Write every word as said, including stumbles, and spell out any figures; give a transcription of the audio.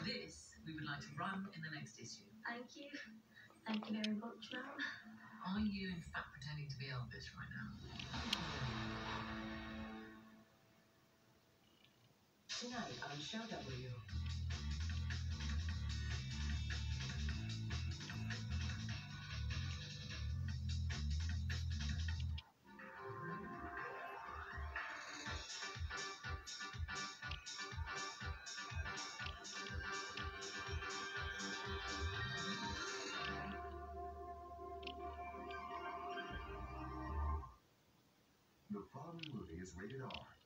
This we would like to run in the next issue. Thank you. Thank you very much, ma'am. Are you in fact pretending to be Elvis right now? Tonight on Show W. The following movie is rated R